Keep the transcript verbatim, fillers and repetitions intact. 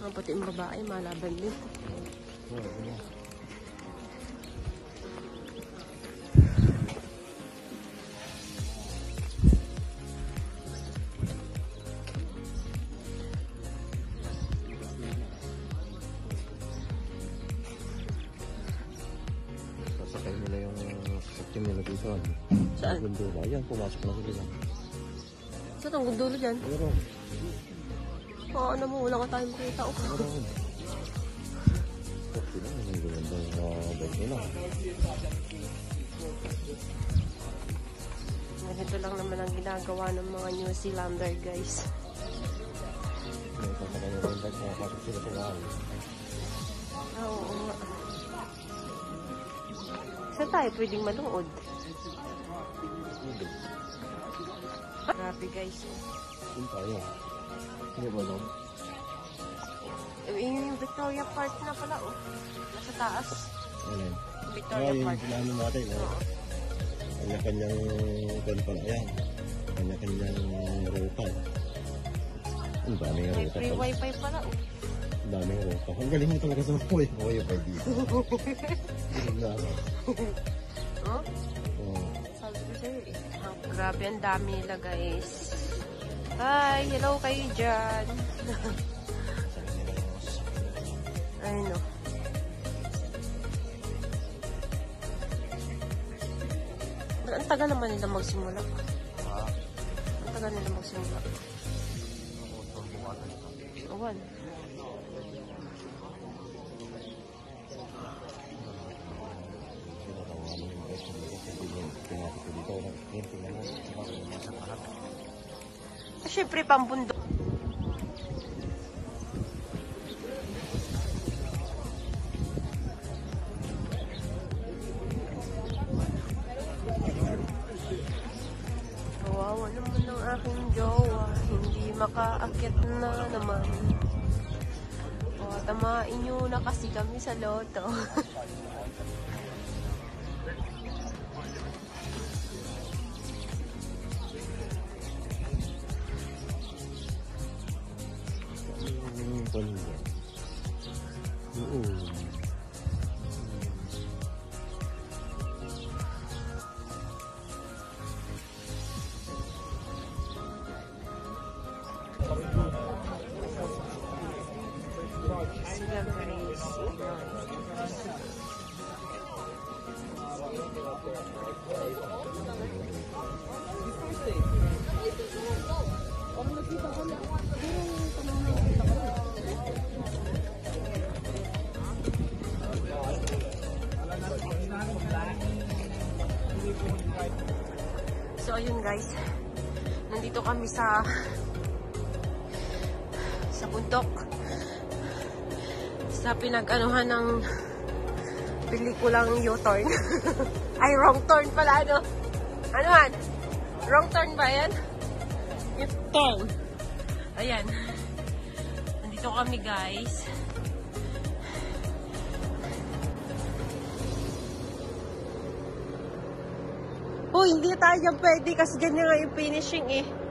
Ang pati yung babae, malaban din. Sasakay nila yung sasakyan nila dito. Saan? Gundula. Ayan, pumasok na sila. Saan ang gundulo dyan? Pero, oo, ano mo, wala ka tayong makita. Oh. pero, okay lang, yung gandang uh, bike nila. Ganito lang naman ang ginagawa ng mga New Zealander, guys. May sasakay nila yung bike na pasok sila sa wall. Ah, oo nga. Saan tayo pwedeng manood? Hindi. Grabe, guys. Saan tayo? Hindi ba lang? Eh, yung Victoria Park na pala, oh. Nasa taas. Ano? Victoria Ah, Park. yung sinaano natin, oh. Oo. Kanya-kanyang kanya pala. Ayan. Kanya-kanyang ruta. Ang daming May ruta free pala. wifi pala, oh. Ang daming ruta. Ang galing mo talaga sa mga wifi dito. Galing na ako. Oh? Oo. Sabi ko sa'yo, eh. Ah, grabe, ang dami nila, guys. Hi, hello kayo dyan. Ay, no. Ang tagal naman nila magsimula. Ah. Ang tagal nila magsimula. Awan. Siyempre, pambundok. Kawawa naman ng aking jowa. Hindi makaakyat na naman. O, tamain nyo na kasi kami sa loto. Oo. Sila guys. So ayun guys, nandito kami sa sa bundok, sa pinag-anuhan ng pelikulang U-turn. Ay, wrong turn pala, ano? Ano man? Wrong turn ba yan? U-turn. Ayan. Nandito kami guys. Oh, hindi tayo dyan pwede kasi ganyan nga yung finishing eh.